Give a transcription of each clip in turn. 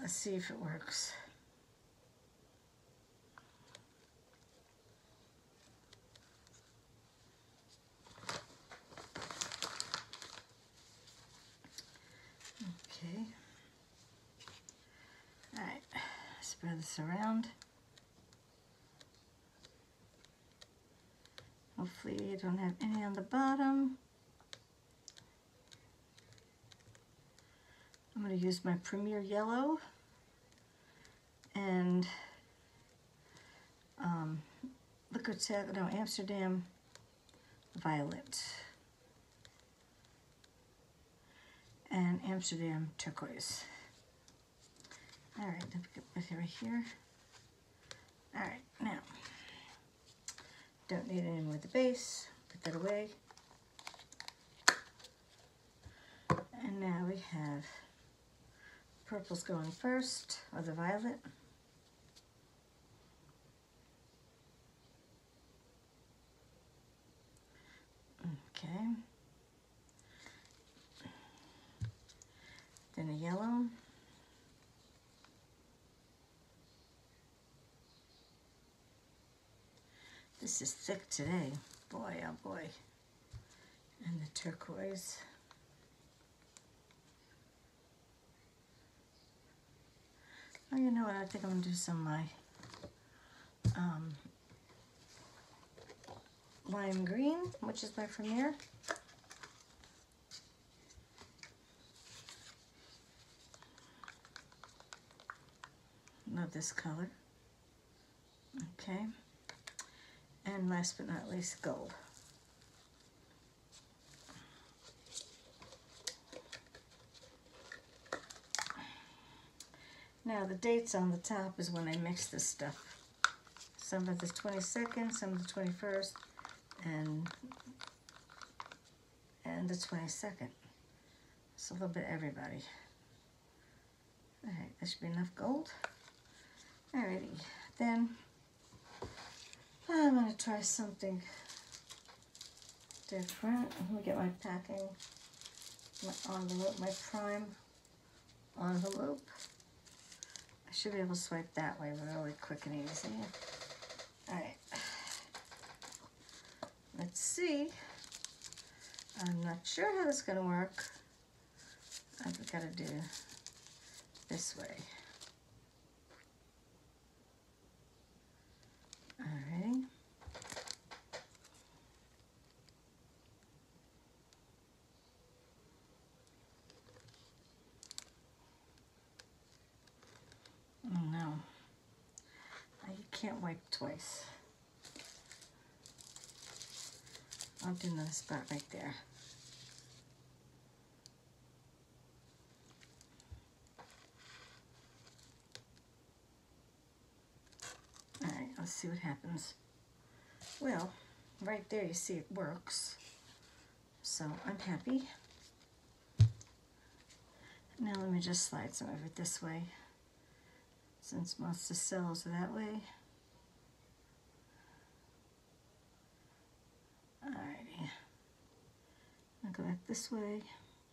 Let's see if it works. Okay. All right, spread this around. Hopefully you don't have any on the bottom. I'm going to use my Premier Yellow and Liquitex, no, Amsterdam Violet and Amsterdam Turquoise. All right, let me get it right here. All right, now, don't need any more of the base, put that away. And now we have purple's going first, or the violet. Okay. Then a yellow. This is thick today. Boy, oh boy. And the turquoise. Oh, you know what? I think I'm going to do some of my lime green, which is my Premier. Love this color. Okay. And last but not least, gold. Now the dates on the top is when I mix this stuff. Some of the 22nd, some of the 21st, and the 22nd. So a little bit everybody. All right, that should be enough gold. Alrighty, then I'm gonna try something different. Let me get my packing, my envelope, my prime envelope. I should be able to swipe that way really quick and easy. All right, let's see. I'm not sure how this is gonna work. I've got to do this way. Alrighty. Oh no. You can't wipe twice. I'll do another spot right there. Alright, let's see what happens. Well, right there you see it works. So I'm happy. Now let me just slide some of it this way, since most of the cells are that way. Alrighty. I'll go back this way.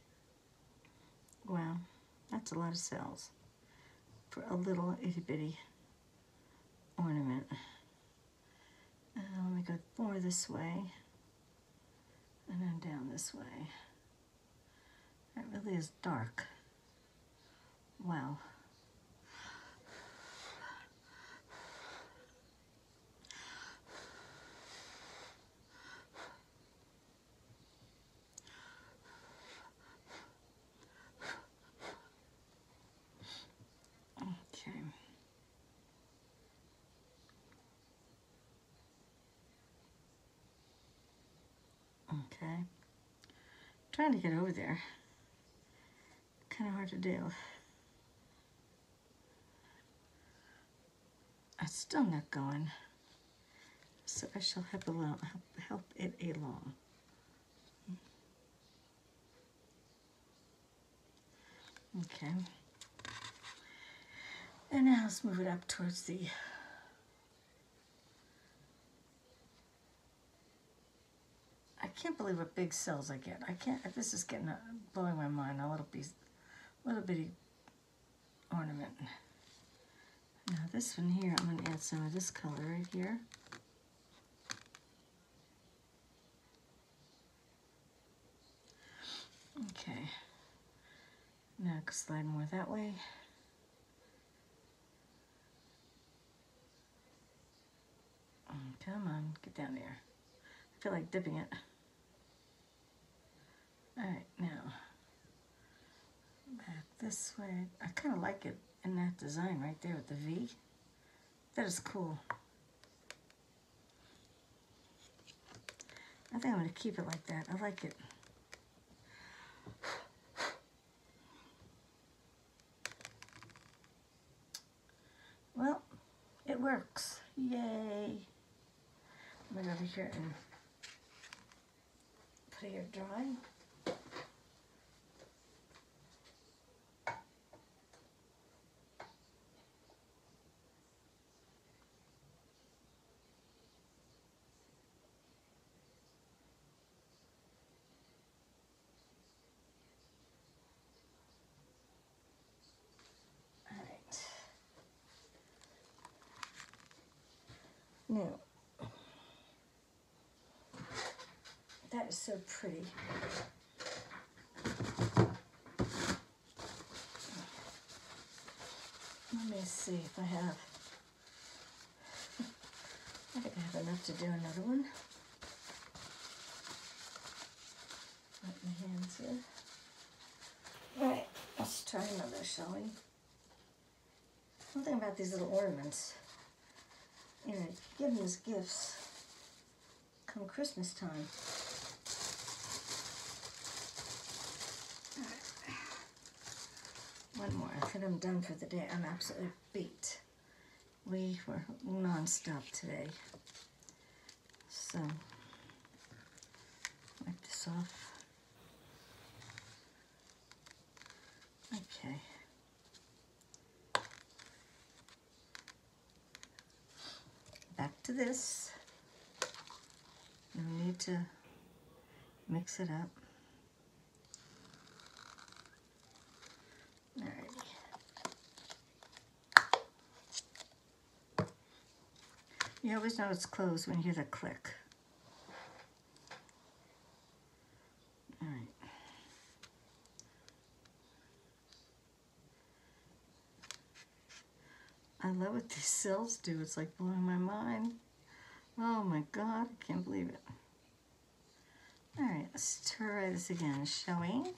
Wow, that's a lot of cells for a little itty bitty ornament. Let me go more this way and then down this way. That really is dark. Wow. Okay. Okay. Trying to get over there. Kind of hard to do. It's still not going, so I shall help it along. Okay. And now let's move it up towards the I can't believe what big cells I get. I can't. This is getting blowing my mind. A little bitty ornament. Now this one here, I'm going to add some of this color right here. Okay. Now slide more that way. Come on, get down there. I feel like dipping it. All right, now back this way. I kind of like it in that design right there with the V. That is cool. I think I'm going to keep it like that. I like it. Well, it works. Yay. I'm going to go over here and put it here drying. Now, that is so pretty. Let me see if I have, I think I have enough to do another one. Wipe my hands here. All right, let's try another, shall we? One thing about these little ornaments, you know, give them as gifts come Christmas time. One more, I think I'm done for the day. I'm absolutely beat. We were non-stop today. So, wipe this off. Okay. Back to this. No need to mix it up. Alrighty. You always know it's closed when you hear the click. Alright. I love what these cells do. It's like blowing my mind. Oh my God, I can't believe it. Alright, let's try this again. Showing.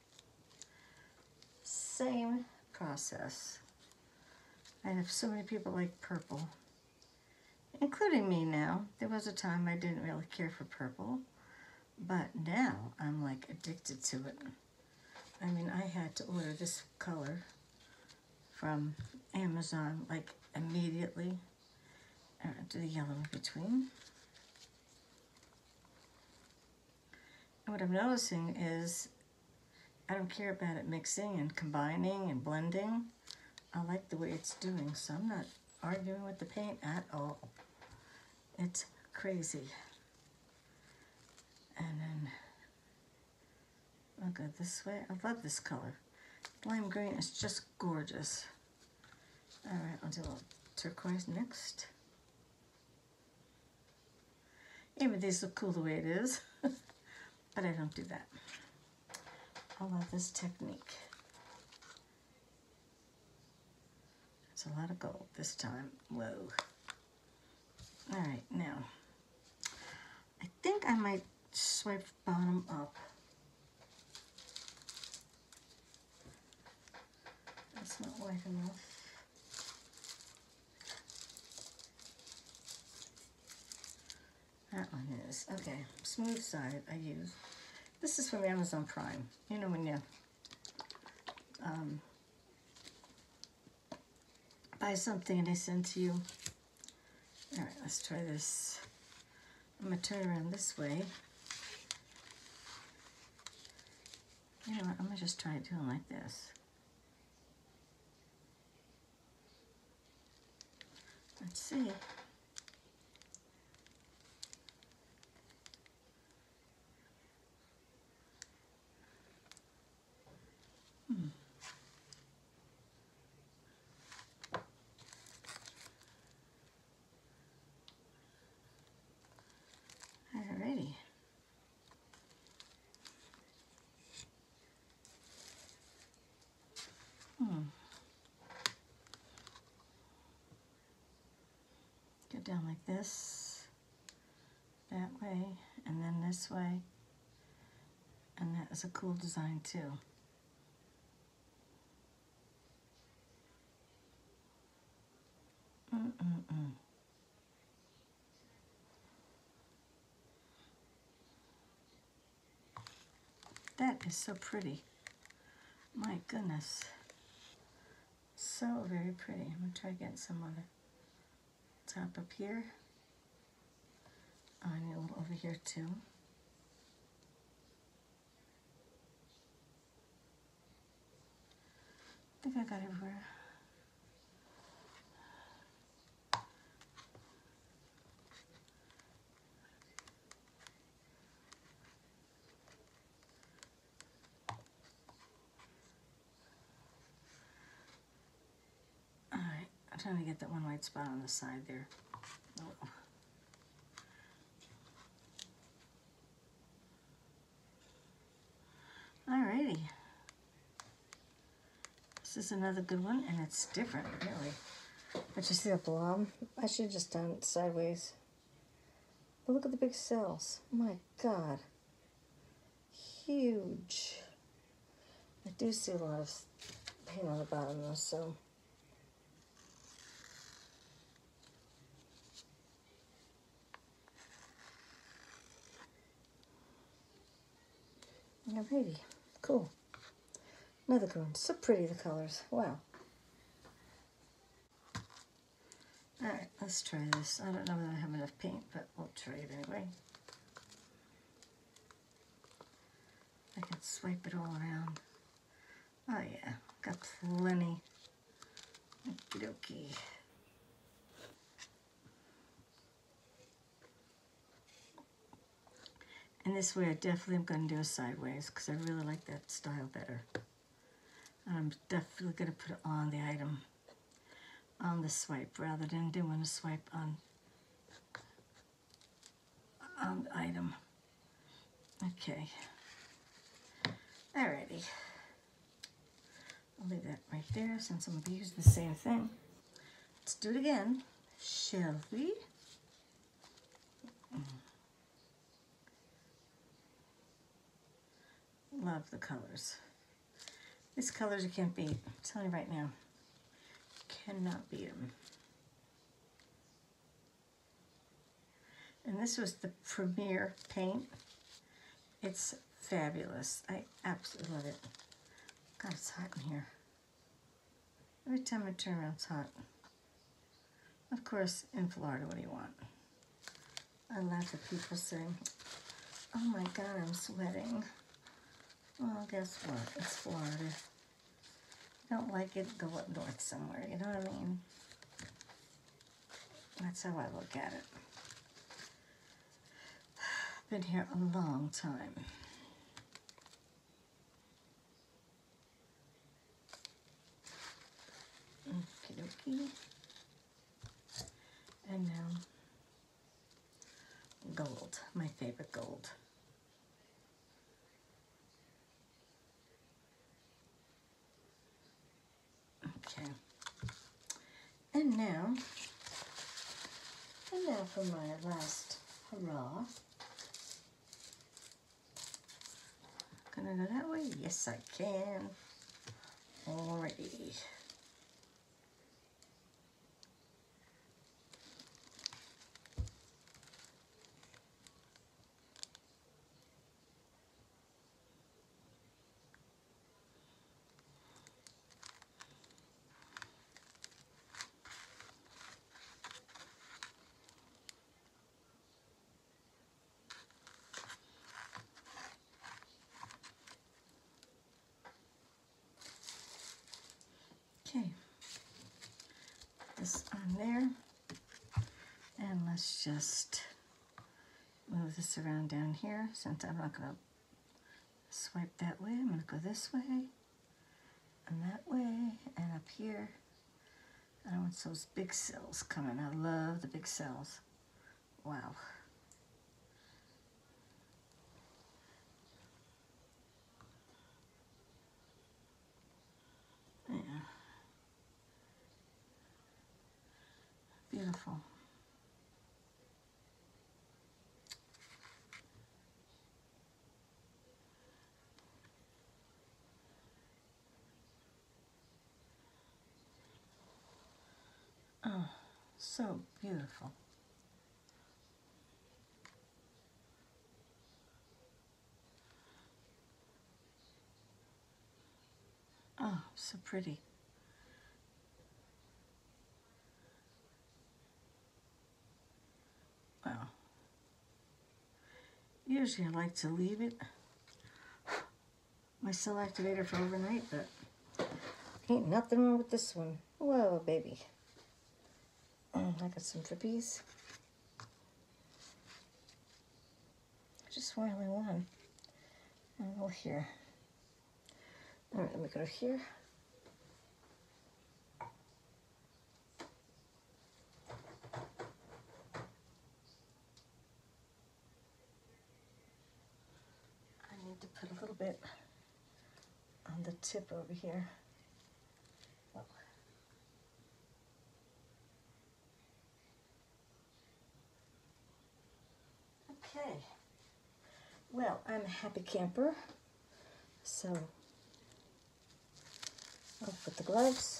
Same process. I have so many people like purple, including me now. There was a time I didn't really care for purple, but now I'm like addicted to it. I mean, I had to order this color from Amazon like immediately. Do the yellow in between. And what I'm noticing is I don't care about it mixing and combining and blending. I like the way it's doing, so I'm not arguing with the paint at all. It's crazy. And then I'll go this way. I love this color. Lime green is just gorgeous. All right, I'll do a turquoise next. Even these look cool the way it is, but I don't do that. I love this technique. It's a lot of gold this time. Whoa. All right, now, I think I might swipe bottom up. That's not white enough. That one is. Okay, smooth side I use. This is from Amazon Prime. You know when you buy something and they send to you. All right, let's try this. I'm gonna turn around this way. You know what, I'm gonna just try doing like this. Let's see. down like this, that way, and then this way. And that is a cool design too. That is so pretty. My goodness. So very pretty. I'm going to try getting some on the top up here. Oh, I need a little over here too. I think I got everywhere. Alright, I'm trying to get that one white spot on the side there. Oh. Alrighty. This is another good one, and it's different, really. But you see the blob? I should have just done it sideways. But look at the big cells. My God. Huge. I do see a lot of paint on the bottom though, so. Alrighty, cool. Another good one. So pretty, the colors. Wow. Alright, let's try this. I don't know whether I have enough paint, but we'll try it anyway. I can swipe it all around. Oh yeah, got plenty. Okie dokie. And this way I definitely am going to do a sideways because I really like that style better. And I'm definitely going to put it on the item, on the swipe, rather than doing a swipe on the item. Okay. Alrighty. I'll leave that right there since I'm going to be using the same thing. Let's do it again, shall we? Love the colors. These colors you can't beat. I'm telling you right now. Cannot beat them. And this was the Premier paint. It's fabulous. I absolutely love it. God, it's hot in here. Every time I turn around, it's hot. Of course, in Florida, what do you want? I laugh at people saying, oh my God, I'm sweating. Well, guess what? It's Florida. If you don't like it, go up north somewhere. You know what I mean? That's how I look at it. Been here a long time. Okie dokie. And now, gold, my favorite gold. Okay. And now for my last hurrah. Can I go that way? Yes, I can. Alrighty. Okay, this on there, and let's just move this around down here since I'm not going to swipe that way. I'm going to go this way and that way and up here. I want those big cells coming. I love the big cells. Wow. Yeah. Beautiful. Oh, so beautiful. Oh, so pretty. Wow. Usually I like to leave it, my cell activator, for overnight, but ain't nothing wrong with this one. Whoa, baby. I got some drippies. Just one only one. And go here. All right, let me go to here. I need to put a little bit on the tip over here. Oh. Okay. Well, I'm a happy camper, so I'll put the gloves.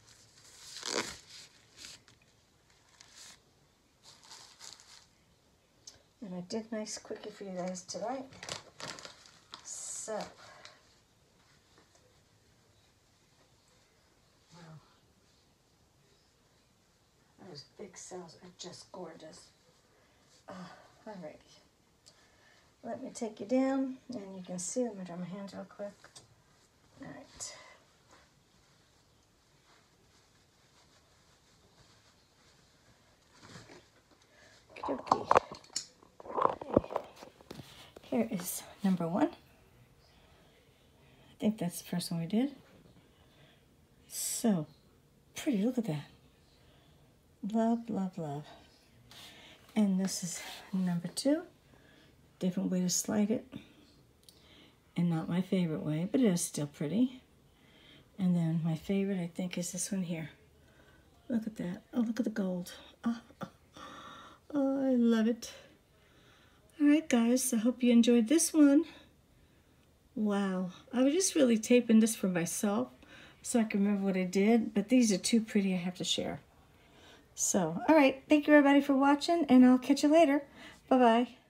And I did nice quickie for you guys tonight. So, wow, those big cells are just gorgeous. All right, let me take you down, and you can see. Let me dry my hands real quick. All right. Okay. Here is number one. I think that's the first one we did. So pretty, look at that. Love, love, love. And this is number two. Different way to slide it. And not my favorite way, but it is still pretty. And then my favorite, I think, is this one here. Look at that. Oh, look at the gold. Oh, oh, oh, I love it. All right, guys, I hope you enjoyed this one. Wow, I was just really taping this for myself so I can remember what I did, but these are too pretty, I have to share. So, all right, thank you everybody for watching, and I'll catch you later. Bye-bye.